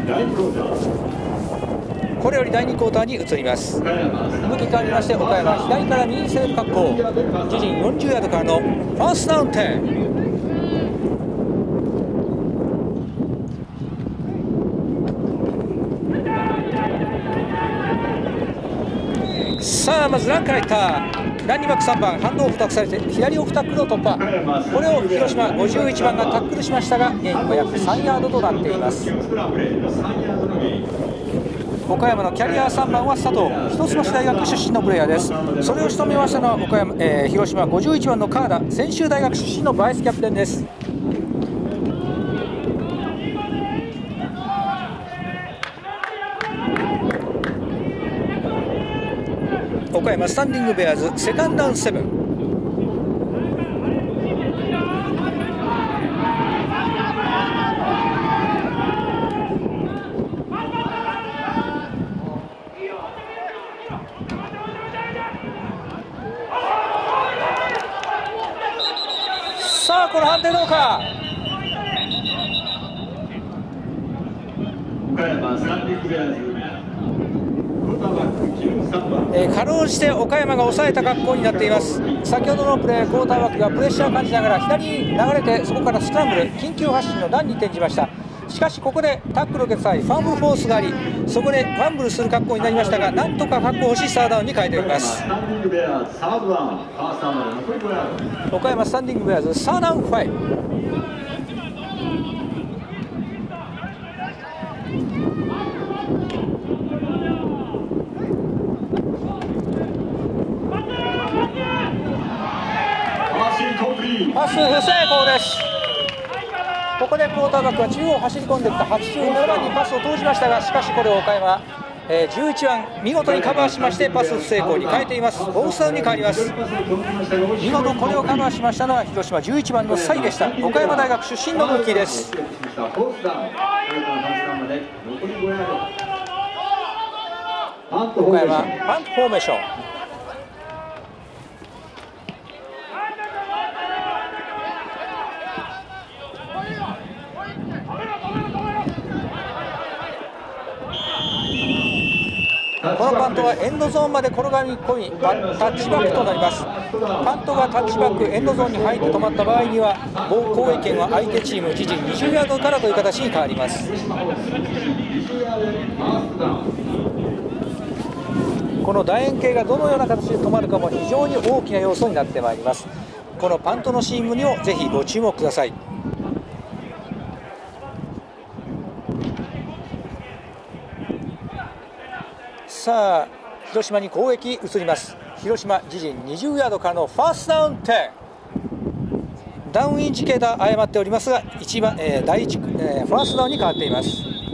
これより第2クォーターに移ります。向き変わりまして岡山、左から右に攻める格好、自陣40ヤードからのファーストダウン10。さあまずランからいった。ランニングバック3番、ハンドオフ託されて左オフタックルの突破、これを広島51番がタックルしましたが、ゲインは約3ヤードとなっています。岡山のキャリア3番は佐藤、一橋大学出身のプレーヤーです。それを仕留めましたのは広島51番の川田、専修大学出身のバイスキャプテンです。岡山スタンディングベアーズ、セカンドダウン7。さあこの判定どうか。岡山スタンディングベアーズかろうじて岡山が抑えた格好になっています。先ほどのプレー、クォーターバックがプレッシャーを感じながら左に流れて、そこからスクランブル、緊急発進のランに転じました。しかしここでタックルを受けた際ファンブルフォースがあり、そこでファンブルする格好になりましたが、なんとか確保しサードダウンに変えております。岡山スタンディングベアーズサードダウン5。パス不成功です。ここでクォーターバックは中央走り込んできた87番にパスを投じましたが、しかしこれを岡山、11番見事にカバーしましてパス不成功に変えています。フォースダウンに変わります。見事これをカバーしましたのは広島11番のサイでした。岡山大学出身のルーキーです。岡山パントフォーメーション。このパントはエンドゾーンまで転がり込みタッチバックとなります。パントがタッチバックエンドゾーンに入って止まった場合には攻撃権は相手チーム自陣20ヤードからという形に変わります。この楕円形がどのような形で止まるかも非常に大きな要素になってまいります。このパントのシーンにもぜひご注目ください。さあ広島に攻撃移ります。広島自陣20ヤードからのファーストダウン10。ダウンインジケーター誤っておりますが第1、ファーストダウンに変わっています。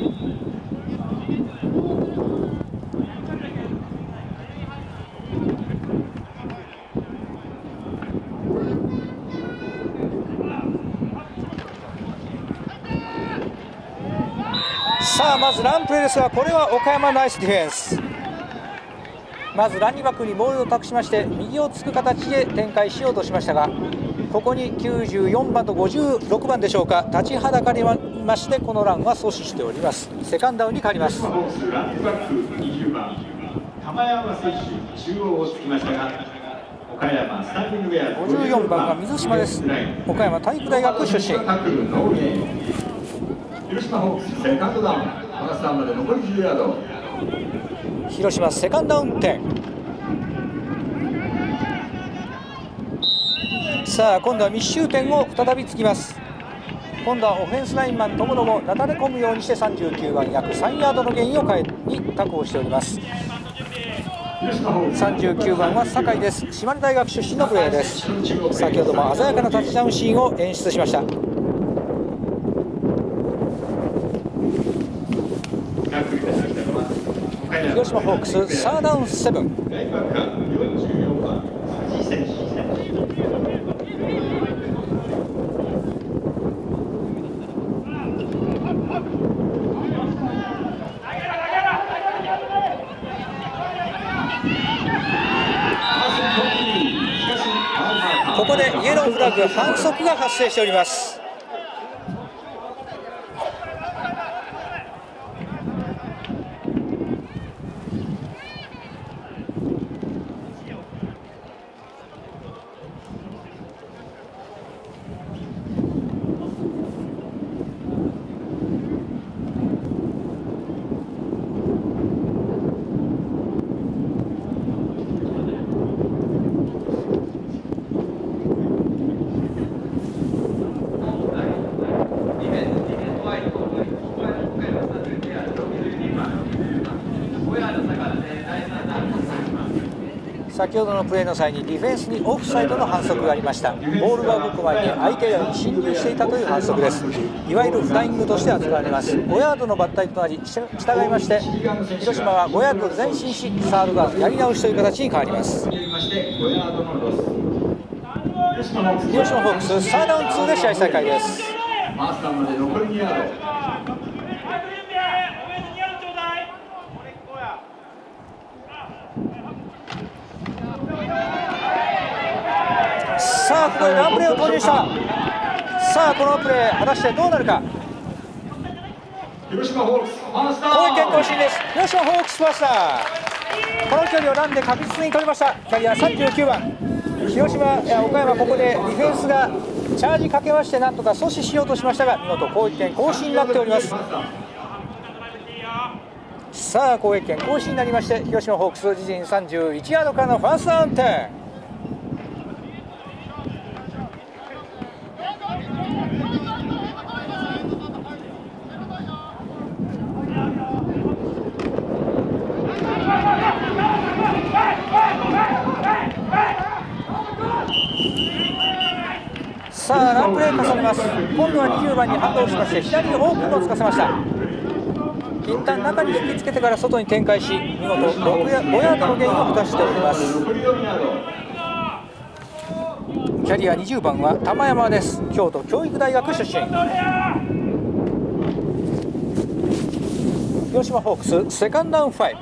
さあまずランプレーですが、これは岡山ナイスディフェンス。まずランニングバックにボールを託しまして右をつく形で展開しようとしましたが、ここに94番と56番でしょうか、立ちはだかりましてこのランは阻止しております。セカンドダウンに変わります。54番が水島です。岡山体育大学出身。広島ホークスセカンドダウン、ファーストダウンまで残り10ヤード。広島セカンドダウン10。さあ今度は密集点を再びつきます。今度はオフェンスラインマン友野もなだれ込むようにして39番約3ヤードのゲインを確保しております。39番は酒井です。島根大学出身のプレーヤーです。先ほども鮮やかなタッチダウンシーンを演出しました。広島ホークスサーダウン7。ここでイエローフラッグ反則が発生しております。 先ほどのプレーの際にディフェンスにオフサイドの反則がありました。ボールが動く前に相手側に侵入していたという反則です。いわゆるフライングとして扱われます。5ヤードのバッタリとなり、従いまして広島は5ヤード前進しサードがやり直しという形に変わります。広島ホークス3ダウン2で試合再開です。さあここでランプレーを投入した。さあこのプレー果たしてどうなるか。 広島ホークスファースター攻撃権更新です。広島ホークスファースター、この距離をランで確実に取りました。キャリア39番広島岡山、ここでディフェンスがチャージかけましてなんとか阻止しようとしましたが見事攻撃権更新になっております。さあ攻撃権更新になりまして広島ホークス自陣31ヤードからのファーストダウン点。さあランプレー重ねます。今度は20番にハンドオフしまして左にオープンをつかせました。一旦中に引きつけてから外に展開し見事5ヤードのゲインを果たしております。キャリア20番は玉山です。京都教育大学出身。広島ホークスセカンドダウン5。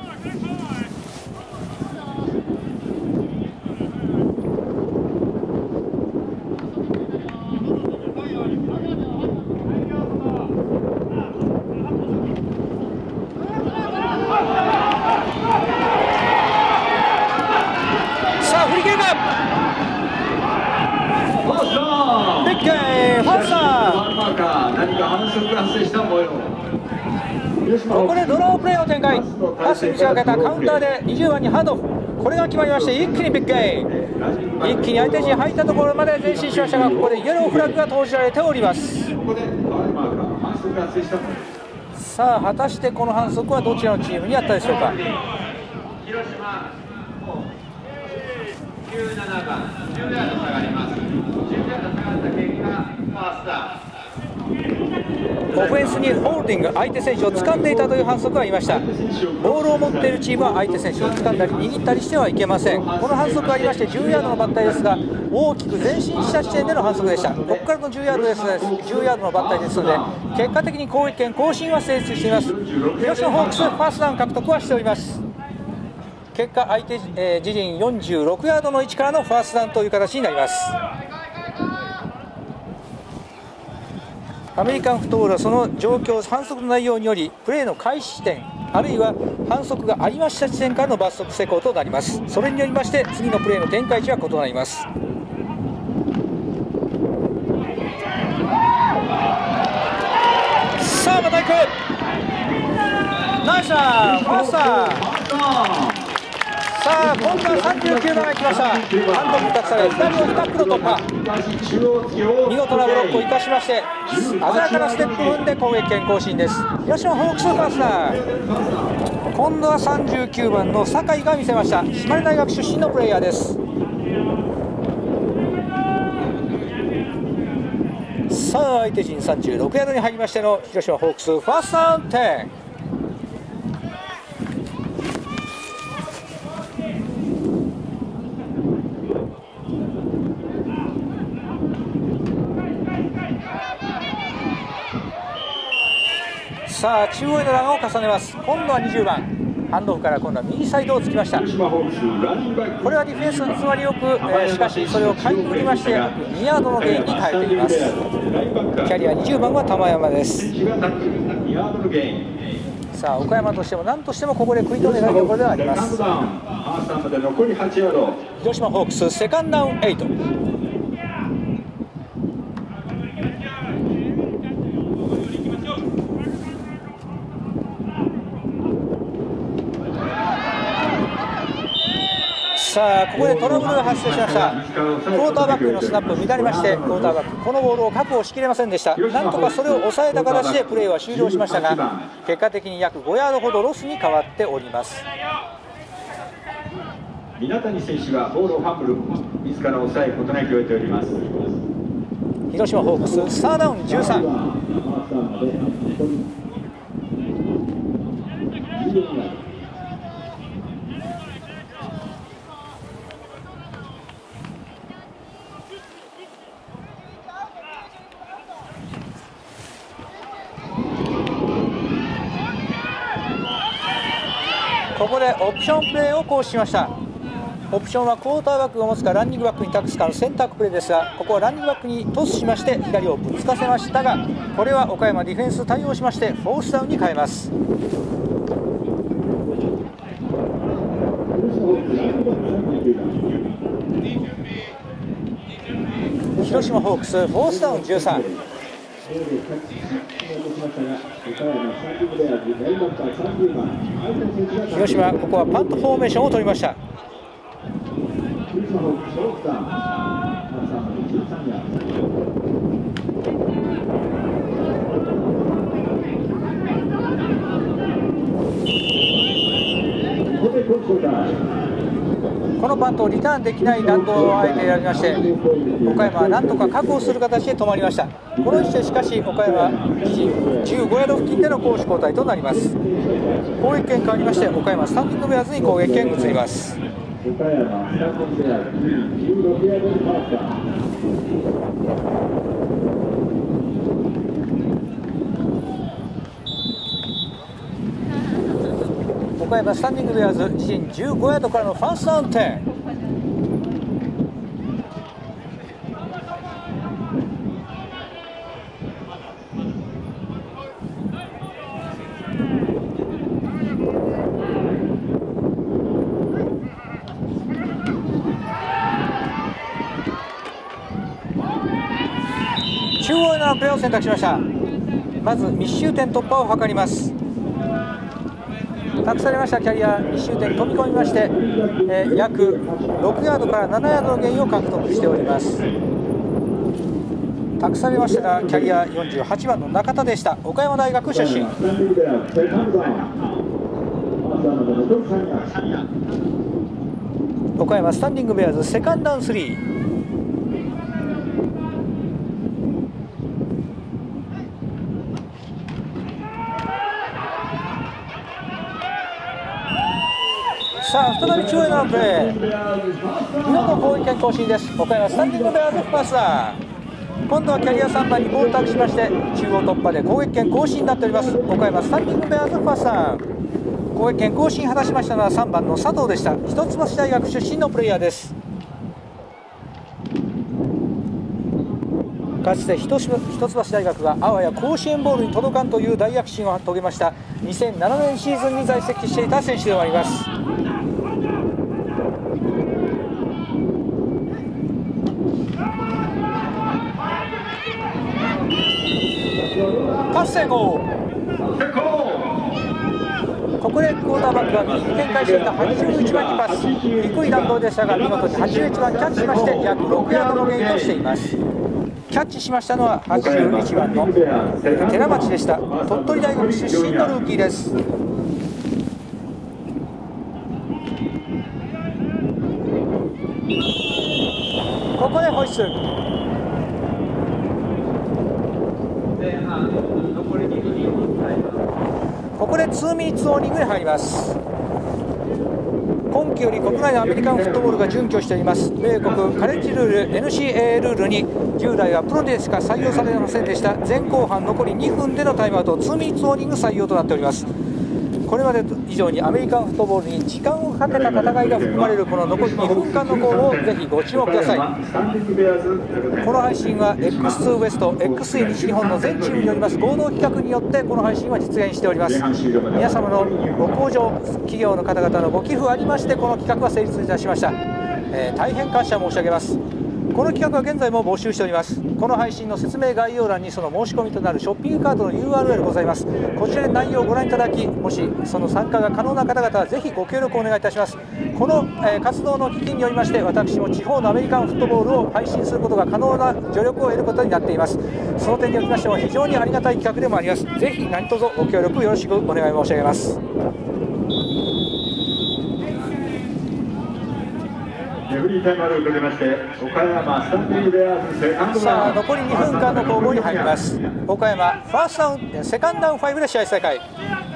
ここでドロープレーを展開。パスに仕掛けたカウンターで20番にハードオフ、これが決まりまして一気にビッグゲイン、一気に相手陣入ったところまで前進しましたがここでイエローフラッグが投じられております。さあ果たしてこの反則はどちらのチームにあったでしょうか。 広島17番10ヤード下がります。10ヤード下がった結果ファーストダウン。 オフェンスにホールディング、相手選手を掴んでいたという反則がありました。ボールを持っているチームは相手選手を掴んだり握ったりしてはいけません。この反則がありまして10ヤードのバッタリですが大きく前進した時点での反則でした。ここからの10ヤードですので10ヤードのバッタリですので結果的に攻撃権更新は成立しています。広島ホークスファーストダウン獲得はしております。結果相手、自陣46ヤードの位置からのファーストダウンという形になります。アメリカンフットボールはその状況、反則の内容によりプレーの開始地点あるいは反則がありました地点からの罰則施行となります。それによりまして次のプレーの展開値は異なります。さあまた行く、ナイスランファースター。さあ今度は39番が来ました。ハンドに託され左を2袋突破、見事なブロックを生かしまして鮮やかなステップ踏んで攻撃権更新です。広島ホークスファースター、今度は39番の酒井が見せました。島根大学出身のプレイヤーです。さあ相手陣36ヤードに入りましての広島ホークスファーストダウン10。さあ中央へのランを重ねます。今度は20番ハンドオフから今度は右サイドをつきました。これはディフェンスの詰まりよく、しかしそれをかいくぐりまして2ヤードのゲインに変えています。キャリア20番は玉山です。さあ岡山としても何としてもここで食い止めたいところではあります。広島ホークスセカンドダウン8。さあここでトラブルが発生しました。クォーターバックのスナップ乱れましてクォーターバックこのボールを確保しきれませんでした。なんとかそれを抑えた形でプレーは終了しましたが結果的に約5ヤードほどロスに変わっております。 皆谷選手がボールをファンブル自ら抑え事なきを得ております。 広島ホークススターダウン13。ここでオプションプレーを行使しました。オプションはクォーターバックが持つかランニングバックに託すかの選択プレーですが、ここはランニングバックにトスしまして左をぶつかせましたが、これは岡山ディフェンス対応しましてフォースダウンに変えます。広島ホークスフォースダウン13。広島ここはパントフォーメーションを取りました。このパントをリターンできない弾道をあえて選びまして、岡山はなんとか確保する形で止まりました。この位置でしかし岡山自陣15ヤード付近での攻守交代となります。攻撃権変わりまして岡山スタンディングベアーズに攻撃権移ります。岡山スタンディングベアーズ自陣15ヤードからのファーストダウン10。中央へのプレーを選択しました。まず密集点突破を図ります。託されましたキャリア密集点に飛び込みまして、約6ヤードから7ヤードのゲインを獲得しております。託されましたがキャリア48番の中田でした。岡山大学出身。岡山スタンディングベアーズセカンドダウン3。さあ再び中央へのプレー、見事攻撃権更新です。岡山スタンディングベアーズパスだ。今度はキャリア3番にボールタッチしまして中央突破で攻撃権更新になっております。岡山スタンディングベアーズパスだ。攻撃権更新果たしましたのは3番の佐藤でした。一橋大学出身のプレイヤーです。かつて一橋大学があわや甲子園ボールに届かんという大躍進を遂げました2007年シーズンに在籍していた選手でもあります。パス成功。ここでクォーターバックが右に展開していた81番にパス、低い弾道でしたが見事に81番キャッチしまして約6ヤードのゲインとしています。キャッチしましたのは81番の寺町でした。鳥取大学出身のルーキーです。ここでホイッスル。ここで2ミニッツウォーニングに入ります。今季より国内のアメリカンフットボールが準拠しています米国カレッジルール NCAA ルールに従来はプロでしか採用されませんでした前後半残り2分でのタイムアウト2ミニッツウォーニング採用となっております。これまで以上にアメリカンフットボールに時間をかけた戦いが含まれるこの残り2分間の攻防をぜひご注目ください。この配信は X2 ウエスト X3 西日本の全チームによります合同企画によってこの配信は実現しております。皆様のご向上企業の方々のご寄付ありましてこの企画は成立いたしました。大変感謝申し上げます。この企画は現在も募集しております。この配信の説明概要欄にその申し込みとなるショッピングカートの URL ございます。こちらで内容をご覧いただき、もしその参加が可能な方々はぜひご協力をお願いいたします。この、活動の基金によりまして私も地方のアメリカンフットボールを配信することが可能な助力を得ることになっています。その点におきましても非常にありがたい企画でもあります。ぜひ何卒ご協力よろしくお願い申し上げます。 レフリータイムアウトをかけまして岡山スタンディングベアーズセカンドさあダウン。 残り2分間の攻防に入ります。岡山ファーストダウン、セカンドダウン5で試合再開。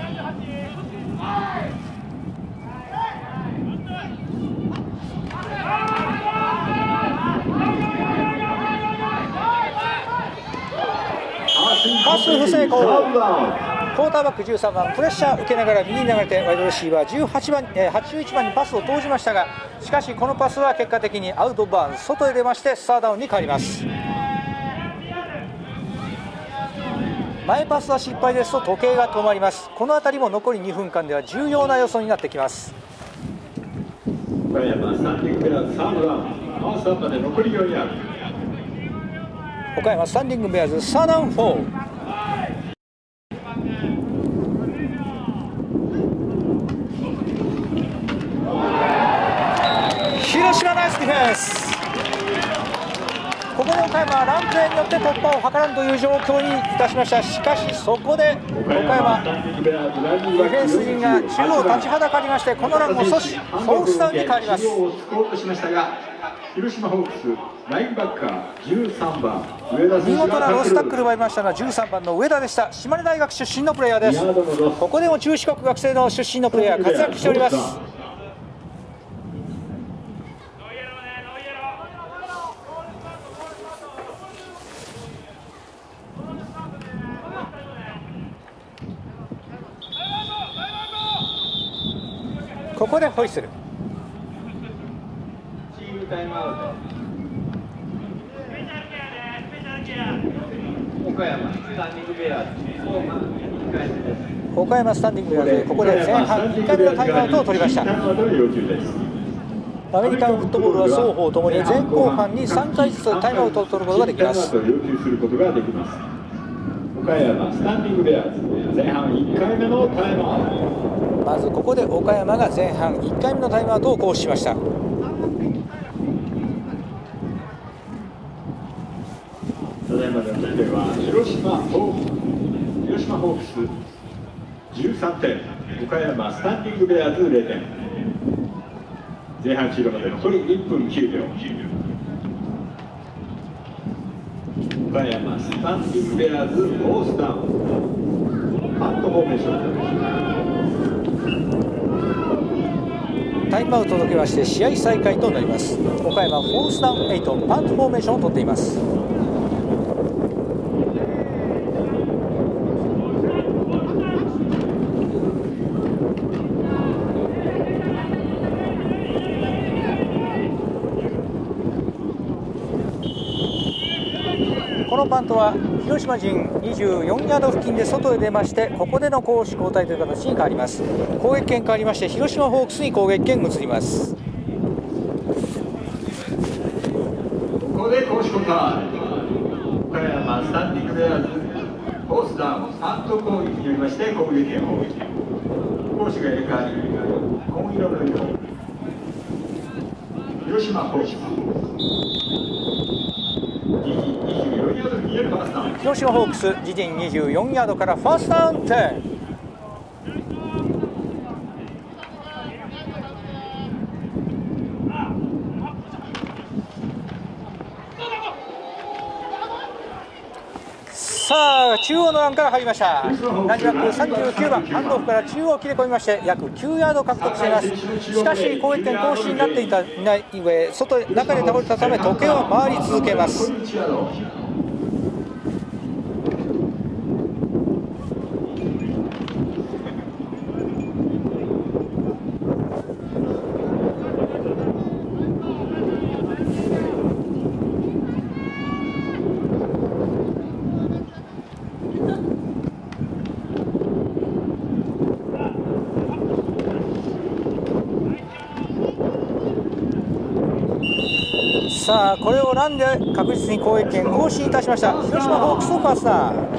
パス不成功。クォーターバック13番プレッシャー受けながら右に流れてワイドレシーバー81番にパスを投じましたが、しかしこのパスは結果的にアウトバーン外へ出ましてサードダウンに変わります。前パスは失敗ですと時計が止まります。この辺りも残り2分間では重要な要素になってきます。 岡山スタンディングベアーズサードダウン。ファーストダウンまで残り4ヤード。 岡山スタンディングベアーズサードダウン4。広島ナイスディフェンス。ここで岡山はランプレーによって突破を図らんという状況にいたしました。しかしそこで岡山ディフェンス陣が中央立ちはだかりまして、このランを阻止、フォースダウンに変わります。 広島ホークスラインバッカー13番上田選手見事なロスタックルを奪いまましたのは13番の上田でした。島根大学出身のプレイヤーです。ここでも中四国学生の出身のプレイヤー活躍しております。ここでホイッスル。 チームタイムアウト。岡山スタンディングベアーズ1回目です。 岡山スタンディングベアーズ、ここで前半1回目のタイムアウトを取りました。アメリカンフットボールは双方ともに前後半に3回ずつタイムアウトを取ることができます。 岡山スタンディングベアーズ前半1回目のタイムアウト。 まずここで岡山が前半1回目のタイムアウトを行使しました。 ただいまの得点は広島ホークス13点、岡山スタンディングベアーズ0点。前半終了まで残り1分9秒。岡山スタンディングベアーズフォースダウンパントフォーメーション。 タイムアウトを解けまして試合再開となります。岡山フォースダウン8パントフォーメーションを取っています。このパントは広島陣24ヤード付近で外へ出まして、ここでの攻守交代という形に変わります。攻撃権変わりまして広島ホークスに攻撃権移ります。 ここで攻守交代。岡山スタンディングベアーズフォースダウンパント攻撃によりまして攻撃権を攻守が入れ替わり紺色のユニフォーム広島ホークス広島ホークス自陣24ヤードからファーストダウン10。さあ中央のランから入りました。ランニバック39番ハンドオフから中央を切れ込みまして約9ヤード獲得しています。しかし攻撃権行使になっていない上、中で倒れたため時計は回り続けます。さあこれをランで確実に攻撃権更新いたしました。広島ホークスのファースター。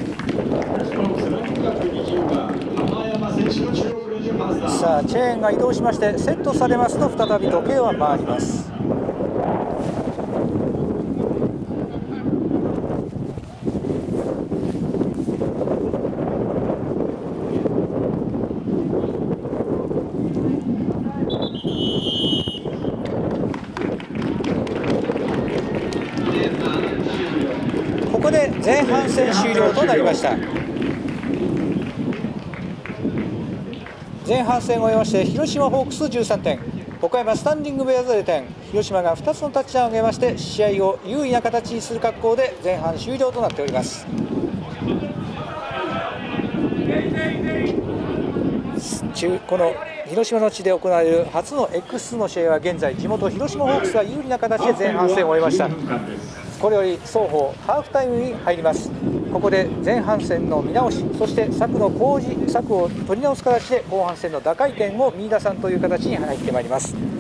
さあチェーンが移動しましてセットされますと再び時計は回ります。 戦終了となりました。前半戦を終えまして広島ホークス13点、岡山スタンディングベアーズ0点、広島が2つのタッチダウンを挙げまして試合を優位な形にする格好で前半終了となっております。この広島の地で行われる初の X2 の試合は現在地元広島ホークスが有利な形で前半戦を終えました。これより双方ハーフタイムに入ります。ここで前半戦の見直し、そして策を取り直す形で後半戦の打開点を見出さんという形に入ってまいります。